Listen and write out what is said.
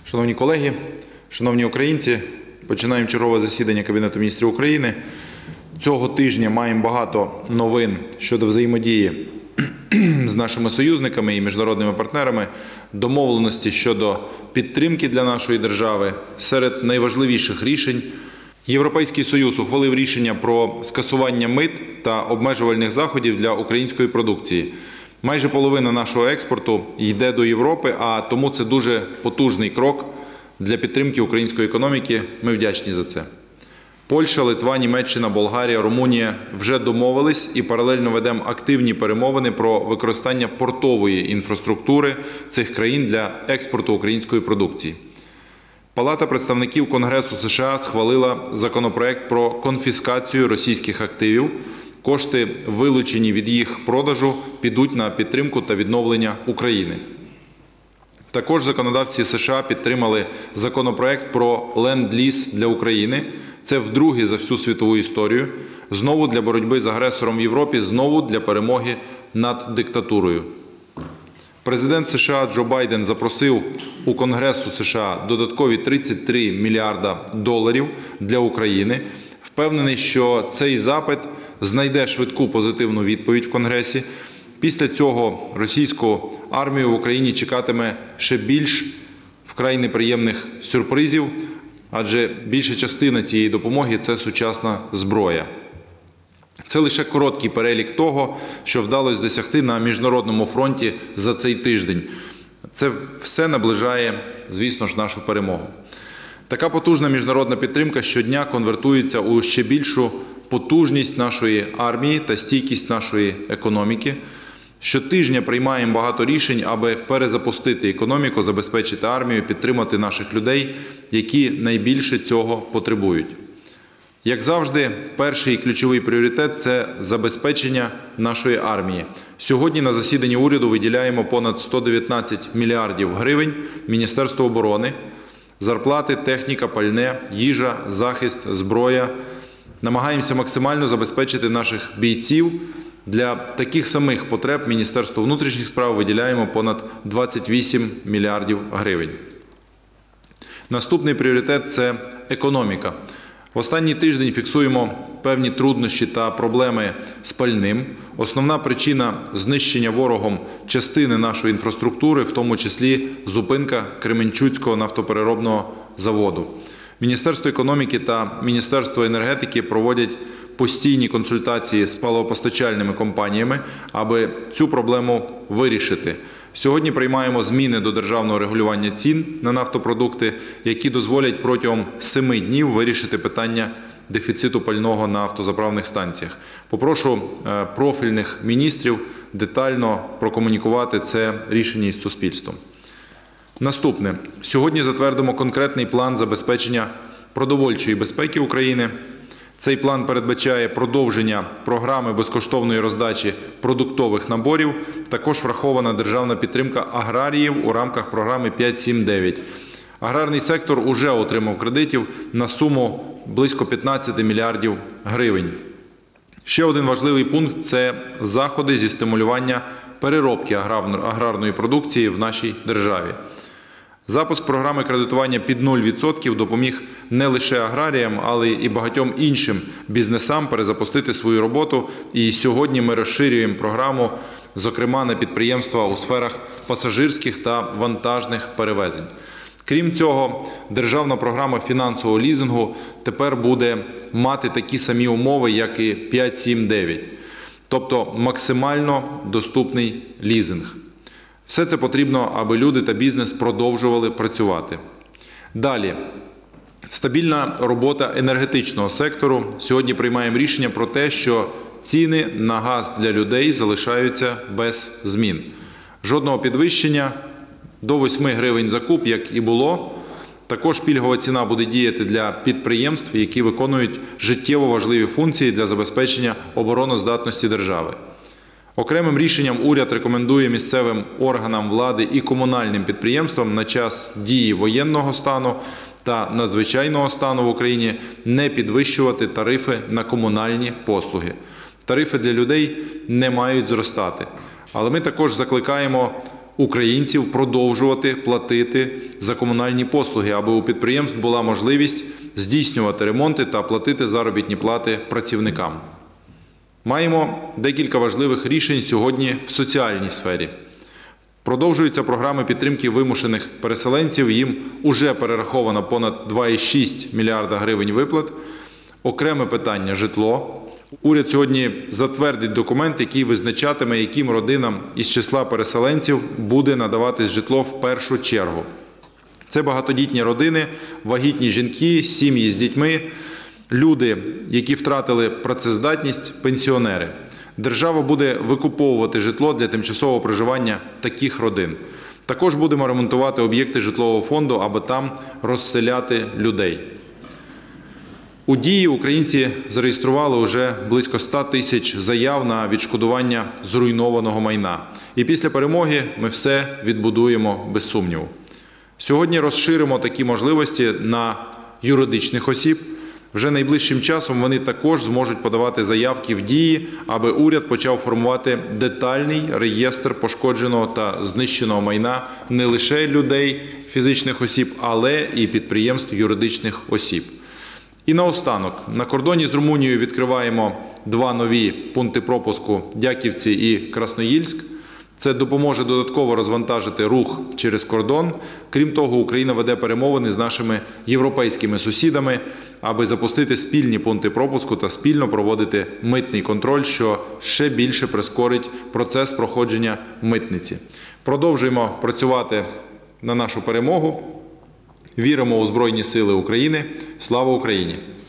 Шановні колеги, шановні українці, починаємо чергове засідання Кабінету міністрів України. Цього тижня маємо багато новин щодо взаємодії з нашими союзниками і міжнародними партнерами, домовленості щодо підтримки для нашої держави. Серед найважливіших рішень Європейський Союз ухвалив рішення про скасування мит та обмежувальних заходів для української продукції. Майже половина нашого експорту йде до Європи, а тому це дуже потужний крок для підтримки української економіки. Ми вдячні за це. Польща, Литва, Німеччина, Болгарія, Румунія вже домовились і паралельно ведемо активні перемовини про використання портової інфраструктури цих країн для експорту української продукції. Палата представників Конгресу США схвалила законопроект про конфіскацію російських активів. Кошти, вилучені від їх продажу, підуть на підтримку та відновлення України. Також законодавці США підтримали законопроект про ленд-ліз для України. Це вдруге за всю світову історію. Знову для боротьби з агресором в Європі, знову для перемоги над диктатурою. Президент США Джо Байден запросив у Конгресу США додаткові 33 мільярда доларів для України. Впевнений, що цей запит знайде швидку позитивну відповідь в Конгресі. Після цього російську армію в Україні чекатиме ще більш вкрай неприємних сюрпризів, адже більша частина цієї допомоги – це сучасна зброя. Це лише короткий перелік того, що вдалося досягти на міжнародному фронті за цей тиждень. Це все наближає, звісно ж, нашу перемогу. Така потужна міжнародна підтримка щодня конвертується у ще більшу потужність нашої армії та стійкість нашої економіки. Щотижня приймаємо багато рішень, аби перезапустити економіку, забезпечити армію, підтримати наших людей, які найбільше цього потребують. Як завжди, перший і ключовий пріоритет – це забезпечення нашої армії. Сьогодні на засіданні уряду виділяємо понад 119 мільярдів гривень Міністерству оборони. Зарплати, техніка, пальне, їжа, захист, зброя. Намагаємося максимально забезпечити наших бійців. Для таких самих потреб Міністерство внутрішніх справ виділяємо понад 28 мільярдів гривень. Наступний пріоритет – це економіка. В останній тиждень фіксуємо певні труднощі та проблеми з пальним. Основна причина знищення ворогом частини нашої інфраструктури, в тому числі зупинка Кременчуцького нафтопереробного заводу. Міністерство економіки та Міністерство енергетики проводять постійні консультації з паливопостачальними компаніями, аби цю проблему вирішити. Сьогодні приймаємо зміни до державного регулювання цін на нафтопродукти, які дозволять протягом 7 днів вирішити питання дефіциту пального на автозаправних станціях. Попрошу профільних міністрів детально прокомунікувати це рішення із суспільством. Наступне. Сьогодні затвердимо конкретний план забезпечення продовольчої безпеки України. Цей план передбачає продовження програми безкоштовної роздачі продуктових наборів. Також врахована державна підтримка аграріїв у рамках програми 5-7-9. Аграрний сектор уже отримав кредитів на суму близько 15 мільярдів гривень. Ще один важливий пункт – це заходи зі стимулювання переробки аграрної продукції в нашій державі. Запуск програми кредитування під 0% допоміг не лише аграріям, але і багатьом іншим бізнесам перезапустити свою роботу. І сьогодні ми розширюємо програму, зокрема на підприємства у сферах пасажирських та вантажних перевезень. Крім цього, державна програма фінансового лізингу тепер буде мати такі самі умови, як і 5-7-9. Тобто максимально доступний лізинг. Все це потрібно, аби люди та бізнес продовжували працювати. Далі. Стабільна робота енергетичного сектору. Сьогодні приймаємо рішення про те, що ціни на газ для людей залишаються без змін. Жодного підвищення, до 8 гривень за куб, як і було. Також пільгова ціна буде діяти для підприємств, які виконують життєво важливі функції для забезпечення обороноздатності держави. Окремим рішенням уряд рекомендує місцевим органам влади і комунальним підприємствам на час дії воєнного стану та надзвичайного стану в Україні не підвищувати тарифи на комунальні послуги. Тарифи для людей не мають зростати. Але ми також закликаємо українців продовжувати платити за комунальні послуги, аби у підприємств була можливість здійснювати ремонти та платити заробітні плати працівникам. Маємо декілька важливих рішень сьогодні в соціальній сфері. Продовжуються програми підтримки вимушених переселенців, їм уже перераховано понад 2,6 мільярда гривень виплат. Окреме питання – житло. Уряд сьогодні затвердить документ, який визначатиме, яким родинам із числа переселенців буде надаватись житло в першу чергу. Це багатодітні родини, вагітні жінки, сім'ї з дітьми, люди, які втратили працездатність, пенсіонери. Держава буде викуповувати житло для тимчасового проживання таких родин. Також будемо ремонтувати об'єкти житлового фонду, аби там розселяти людей. У Дії українці зареєстрували вже близько 100 тисяч заяв на відшкодування зруйнованого майна. І після перемоги ми все відбудуємо без сумніву. Сьогодні розширимо такі можливості на юридичних осіб. Вже найближчим часом вони також зможуть подавати заявки в Дії, аби уряд почав формувати детальний реєстр пошкодженого та знищеного майна не лише людей, фізичних осіб, але і підприємств юридичних осіб. І наостанок, на кордоні з Румунією відкриваємо 2 нові пункти пропуску – Дяківці і Красноїльськ. Це допоможе додатково розвантажити рух через кордон. Крім того, Україна веде перемовини з нашими європейськими сусідами, аби запустити спільні пункти пропуску та спільно проводити митний контроль, що ще більше прискорить процес проходження митниці. Продовжуємо працювати на нашу перемогу. Віримо у Збройні Сили України. Слава Україні!